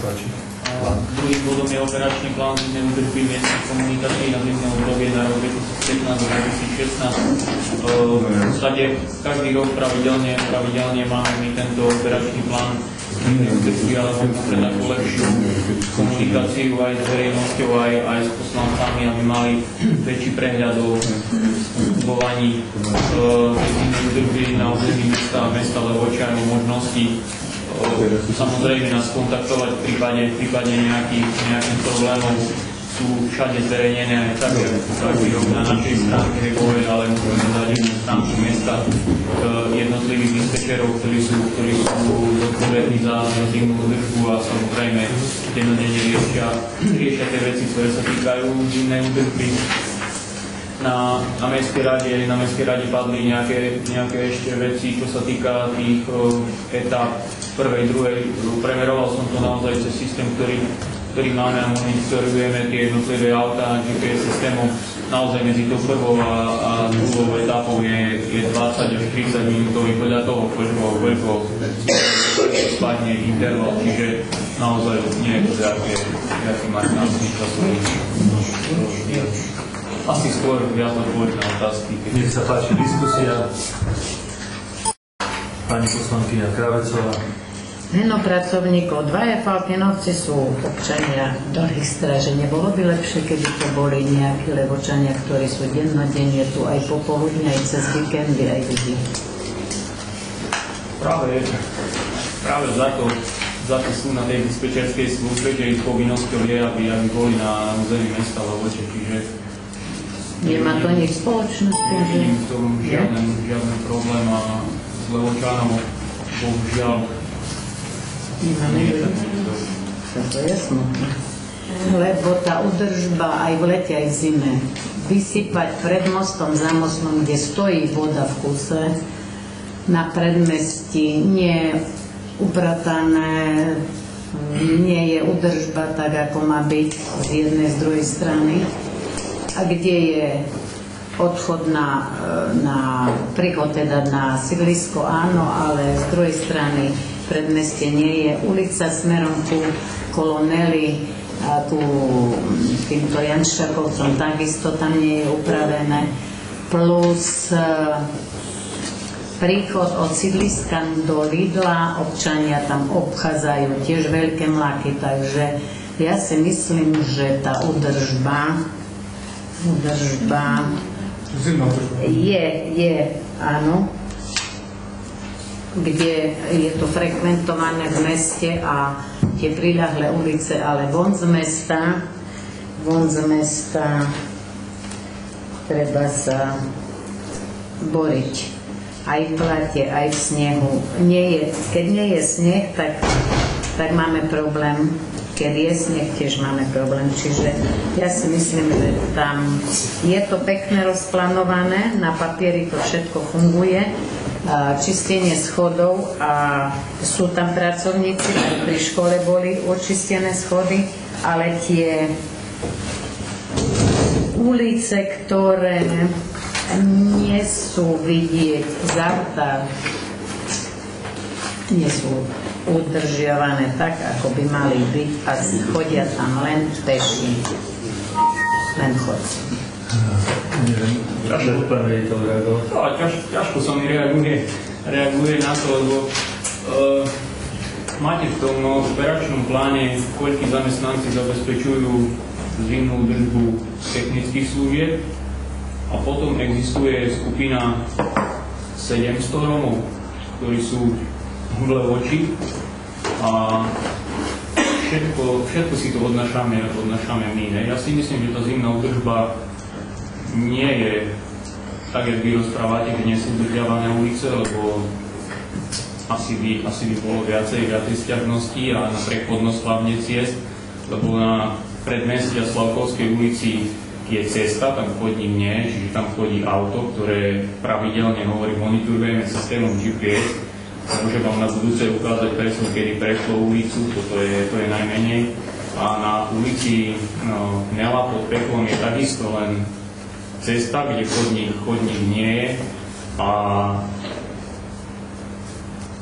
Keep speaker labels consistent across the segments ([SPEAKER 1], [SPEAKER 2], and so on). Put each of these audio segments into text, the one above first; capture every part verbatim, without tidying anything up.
[SPEAKER 1] páči.
[SPEAKER 2] Druhým bodom je operačný plán zimnej údržby miestnych komunikácií na zimné obdobie na rok dvetisícpätnásť až dvetisícšestnásť. V podstate každý rok pravidelne, pravidelne máme my tento operačný plán zimnej údržby, ale máme pre takú lepšiu komunikáciu aj s verejnosťou, aj, aj s poslancami, aby mali väčší prehľad o fungovaní zimnej údržby na území mesta a mesta Levoča, o možnosti samozrejme nás kontaktovať v prípade, v prípade nejakých, nejakých problémov. Sú všade zverejnené aj tak, každý rok na našej stránke Hegové, ale môžeme dať jednu stránku mesta jednotlivých dispečerov, ktorí sú, ktorí sú zodpovední za zimnú údržbu a samozrejme dennodenne riešia, riešia tie veci, ktoré sa týkajú zimnej údržby. Na, na mestskej rade, na mestskej rade padli nejaké, nejaké ešte veci, čo sa týka tých uh, etap prvej, druhej. Premeroval som to naozaj cez systém, ktorý, ktorý máme a monitorujeme tie jednotlivé autá G P S systémom. Naozaj medzi tou prvou a, a druhou etapou je, je dvadsať až tridsať minútový podľa toho, koľko, koľko spadne interval, čiže naozaj nie je to nejaký markantný časový. Asi skôr viac odpoveď na otázky.
[SPEAKER 1] Nech sa páči diskusia. Pani poslankyňa Kravecová.
[SPEAKER 3] Meno pracovníkov, dvaja Faltinovci sú občania Dlhých Stráže. Nebolo by lepšie, keby to boli nejakí Levočania, ktorí sú dennodenne tu aj popoludne, aj cez víkendy, aj ľudí.
[SPEAKER 2] Práve, práve za to, za to sú na tej dispečerskej službe, že ich povinnosťou je, aby, aby boli na území mesta Levoče, čiže
[SPEAKER 3] nemá to nič spoločné s tým, že...
[SPEAKER 2] Nevidím v tom žiaden, žiaden problém a s Levočanom, bohužiaľ,
[SPEAKER 3] nemáme to je smutné. Lebo tá udržba aj v lete, aj v zime, vysypať pred mostom, za mostom, kde stojí voda v kuse, na predmestí, nie upratané, nie je udržba tak, ako má byť z jednej, z druhej strany. A kde je odchod na, na príchod teda na sídlisko, áno, ale z druhej strany predmestie nie je. Ulica smerom ku Kolonely, ku týmto Janščakovcom, takisto tam nie je upravené. Plus príchod od sídliska do Lidla, občania tam obchádzajú tiež veľké mlaky, takže ja si myslím, že tá udržba Udržba je, je, áno, kde je to frekventované v meste a tie priľahlé ulice, ale von z mesta, von z mesta treba sa boriť. Aj v plate, aj v snehu. Nie je, keď nie je sneh, tak, tak máme problém. Keď je sneh, tiež máme problém. Čiže ja si myslím, že tam je to pekne rozplánované, na papieri to všetko funguje, čistenie schodov a sú tam pracovníci, aj pri škole boli očistené schody, ale tie ulice, ktoré nie sú vidieť z auta, nie sú udržiavané tak, ako by mali byť a chodia tam len peši, len chodci.
[SPEAKER 1] Neviem, ťažko pán riaditeľ reagovať.
[SPEAKER 2] Ťažko sa mi reaguje, reaguje na to, lebo uh, máte v tom operačnom pláne, koľkí zamestnanci zabezpečujú zimnú údržbu technických služieb a potom existuje skupina sedemsto Rómov, ktorí sú v Levoči a všetko, všetko si to odnášame, odnášame my. Ne? Ja si myslím, že tá zimná údržba nie je tak, jak vy rozprávate, že nie sú udržiavané ulice, lebo asi by, asi by bolo viacej, viacej sťažností a na prechodnosť hlavne ciest, lebo na predmestí a Slavkovskej ulici je cesta, tam chodí nie, čiže tam chodí auto, ktoré pravidelne, hovorí, monitorujeme systémom G P S. Môžem vám na budúce ukázať presne, kedy prešlo ulicu, toto je, to je najmenej. A na ulici no, Nela pod Peklom je takisto len cesta, kde chodník, chodník nie je. A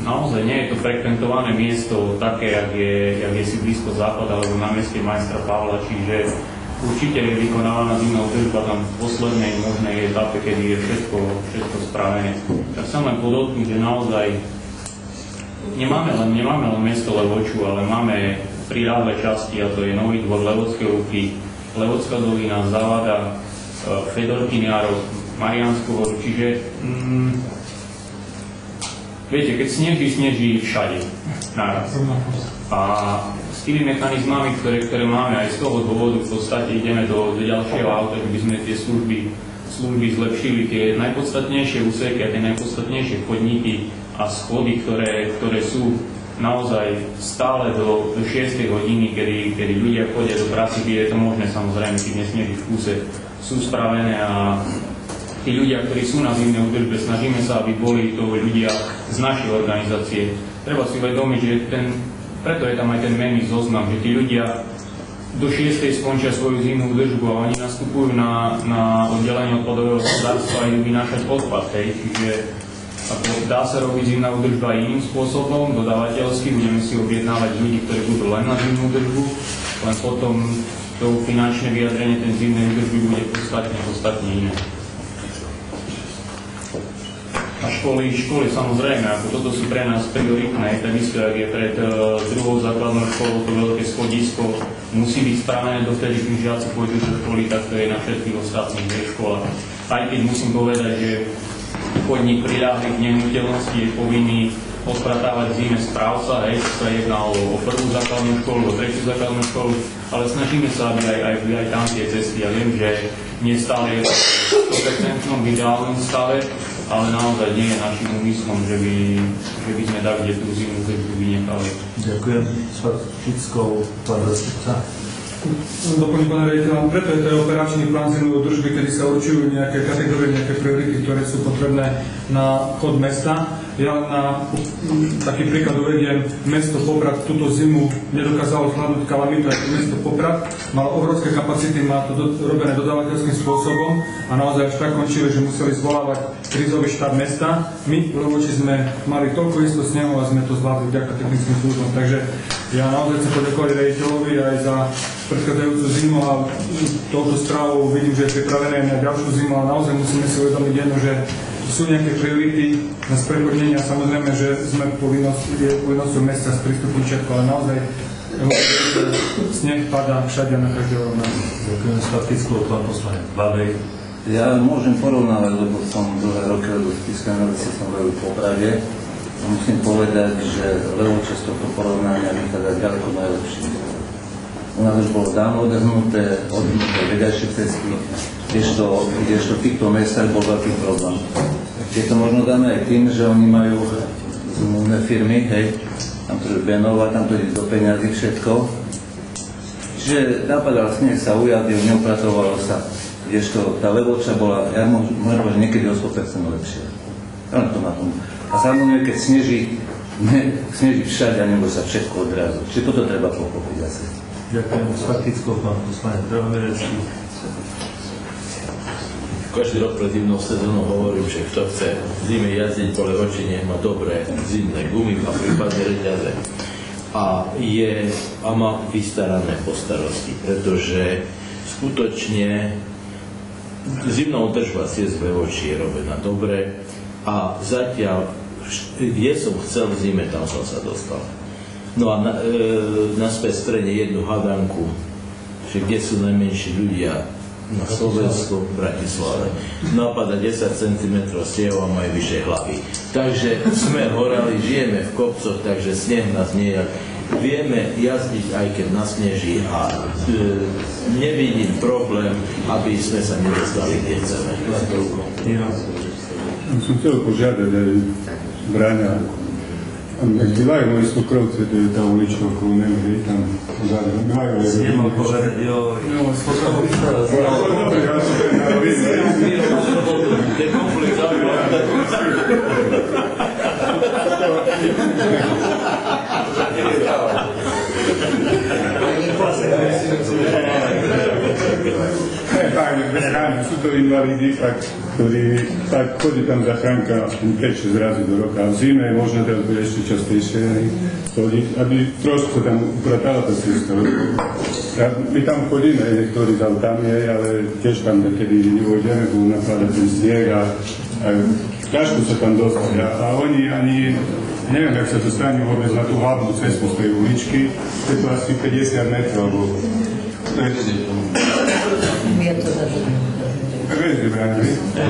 [SPEAKER 2] naozaj nie je to frekventované miesto také, jak je, jak je si blízko západ alebo na meste majstra Pavla, čiže určite je vykonávaná zimná údržba tam v poslednej možnej etape, kedy je všetko, všetko spravené. Tak chcem len podotknúť, že naozaj nemáme len, nemáme len mesto Levoču, ale máme priľahlé časti, a to je Nový Dvor, Levocké Lúky, Levocká dolina, Závada, Fedorkin Járov, Mariánsku Horu, čiže mm, viete, keď sneží, sneží všade naraz. A s tými mechanizmami, ktoré, ktoré máme, aj z toho dôvodu v podstate ideme do, do ďalšieho auta, že by sme tie služby, služby zlepšili, tie najpodstatnejšie úseky a tie najpodstatnejšie chodníky a schody, ktoré, ktoré sú naozaj stále do, do šiestej hodiny, kedy, kedy ľudia chodia do práci, kde je to možné, samozrejme, keď nesmierí v kúse, sú spravené a tí ľudia, ktorí sú na zimnej údržbe, snažíme sa, aby boli to ľudia z našej organizácie. Treba si uvedomiť, že ten, preto je tam aj ten menný zoznam, že tí ľudia do šiestej skončia svoju zimnú údržbu a oni nastupujú na, na oddelenie odpadového hospodárstva a idú vynášať odpad, hej, čiže ako dá sa robiť zimná údržba iným spôsobom, dodávateľsky, budeme si objednávať ľudí, ktorí budú len na zimnú údržbu, len potom to finančné vyjadrenie ten zimnej údržby bude podstatne, podstatne iné. A školy, školy samozrejme, ako toto sú pre nás prioritné, takisto, ak je pred uh, druhou základnou školou to veľké schodisko, musí byť spravené dovtedy, kým žiaci pôjdu do školy, tak to je na všetkých ostatných školách. Aj keď musím povedať, že chodník priľahlých nehnuteľností je povinný odpratávať v zime správca, hej, sa jedná o, o prvú základnú školu, o tretiu základnú školu, ale snažíme sa, aby aj, aj, aj tam tie cesty. Ja viem, že nie stále je v sto percent v ideálnom stave, ale naozaj nie je našim úmyslom, že by, že by sme tak, kde tú zimu údržbu vynechali.
[SPEAKER 1] Ďakujem. S faktickou pán zastupca.
[SPEAKER 4] Doplním pána riaditeľa, preto je to operačný plán zimnej údržby, kedy sa určujú nejaké kategórie, nejaké priority, ktoré sú potrebné na chod mesta. Ja na taký príklad uvediem, mesto Poprad túto zimu nedokázalo zvládnuť kalamitu, aj mesto Poprad malo obrovské kapacity, má to do, robené dodávateľským spôsobom a naozaj až tak končili, že museli zvolávať krízový štáb mesta. My v Levoči sme mali toľko isto snehu a sme to zvládli vďaka technickým službám. Takže ja naozaj chcem poďakovať riaditeľovi aj za predchádzajúcu zimu a touto správou vidím, že je pripravené na ďalšiu zimu, ale naozaj musíme si uvedomiť jedno, že sú nejaké priority na sprechodnenie a samozrejme, že sme povinnosťou mesta sprístupniť všetko, ale naozaj sneh padá všade na každého rovnako.
[SPEAKER 1] Ďakujem. S faktickou pán poslanec Babej.
[SPEAKER 5] Ja môžem porovnávať, lebo som dlhé roky robil v Tiskanej veci, som robil v Poprade. Musím povedať, že Levoče z tohto porovnania vychádza ďaleko najlepšie. U nás už bolo dávno odhrnuté, odhrnuté vedľajšie cesty, kdežto, kdežto v týchto mestách bol veľký problém. Je to možno dané aj tým, že oni majú zmluvné firmy, hej, tam to je Benova, tam to ide do peňazí všetko. Čiže napadal sneh, sa ujadil, neupratovalo sa, kdežto tá Levoča bola, ja môžem povedať, niekedy o sto percent lepšie. Len to na tom. A samozrejme, keď sneží, ne, sneží všade a nebo sa všetko odrazu. Čiže toto treba pochopiť asi.
[SPEAKER 1] Ďakujem. S faktickou pán poslanec Drahomirecký.
[SPEAKER 6] Každý rok pred zimnou sezónou hovorím, že kto chce v zime jazdiť po Levoči, nech má dobré zimné gumy a prípadne reťaze. A je a má vystarané po starosti, pretože skutočne zimná údržba ciest v Levoči je robená dobre a zatiaľ, kde som chcel v zime, tam som sa dostal. No a na, e, naspäť strene jednu hadanku, že kde sú najmenší ľudia na Slovensku, v Bratislave. Napada desať centimetrov snehu a majú vyššie hlavy. Takže sme horali, žijeme v kopcoch, takže sneh nás nie je. Vieme jazdiť, aj keď nasneží a e, nevidím problém, aby sme sa nedostali, kde chceme.
[SPEAKER 1] Ja
[SPEAKER 7] som chcel požiadať aj Braňa. Gledajmo isto krovce, to je tá ulička okolo Nemry, tam pozadne.
[SPEAKER 1] Nemal povedať, jo...
[SPEAKER 7] No, spokojno. Dobre, ja som ten na rovine.
[SPEAKER 6] To je konflikt záujmov.
[SPEAKER 7] Ne, fajn, bez rány, sú to invalidi, tak, ktorí tak chodí tam zachránka päť šesť razy do roka. V zime možno teraz bude ešte častejšie chodiť, aby trošku sa tam upratala tá cesta. My tam chodíme, niektorí tam tam je, ale tiež tam kedy nevôjdeme, budú nakladať ten snieh a, a ťažko sa tam dostať. A, a oni ani, neviem, jak sa dostanú vôbec na tú hlavnú cestu z tej uličky, je to asi päťdesiat metrov, alebo to je...
[SPEAKER 3] Je to za
[SPEAKER 7] Vieš, Ibrahim,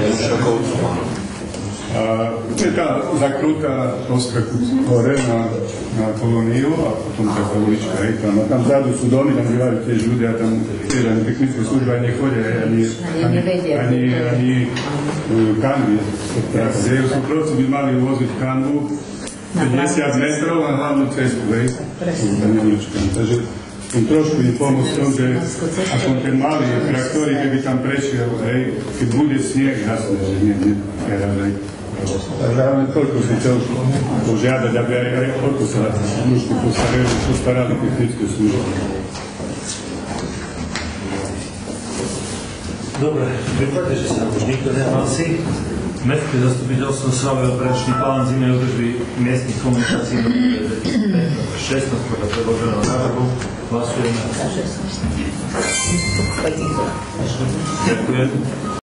[SPEAKER 7] a to je tá zakrúta ostrku hore na, na kolóniu a potom taká ulička, hej, tam. A tam vzadu sú domy, tam bývajú tiež ľudia, tam tiež ani technické služby ani nechodia, ani, ani, ani, ani uh, kanvy. Sú proste by mali uvoziť kanvu päťdesiat metrov na hlavnú cestu, hej, takže som trošku im pomôcť v tom, že aspoň ten malý traktory, keby tam prešiel, hej, keď bude snieh, jasné, že nie, nie, teraz, hej. Takže len toľko si chcel požiadať, aby aj, aj toľko sa trošku postarali, postarali technické služby.
[SPEAKER 1] Dobre, v prípade, že sa už nikto nehlasí, Mestské zastupiteľstvo schváluje operačný plán zimnej údržby miestnych komunikácií do šestnástich podľa predloženého návrhu. Hlasujeme. Ďakujem.